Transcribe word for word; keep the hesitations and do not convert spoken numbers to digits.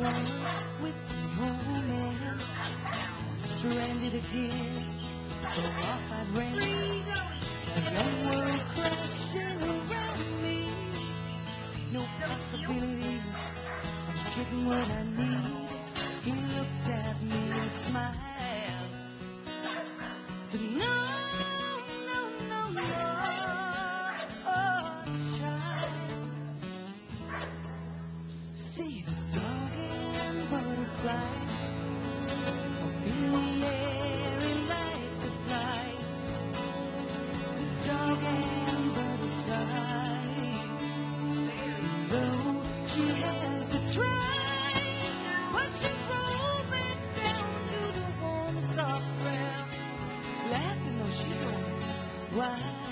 one with romance, stranded again, so off I ran. A young world crashing around me, no possibility of getting what I need. He looked at me and smiled, said no, no, no, no, oh, child. See the dog and butterfly up in the air and like to fly. The dog and butterfly, though she has to try, but she rolled back down to the warm soft ground, laughing though she don't know why.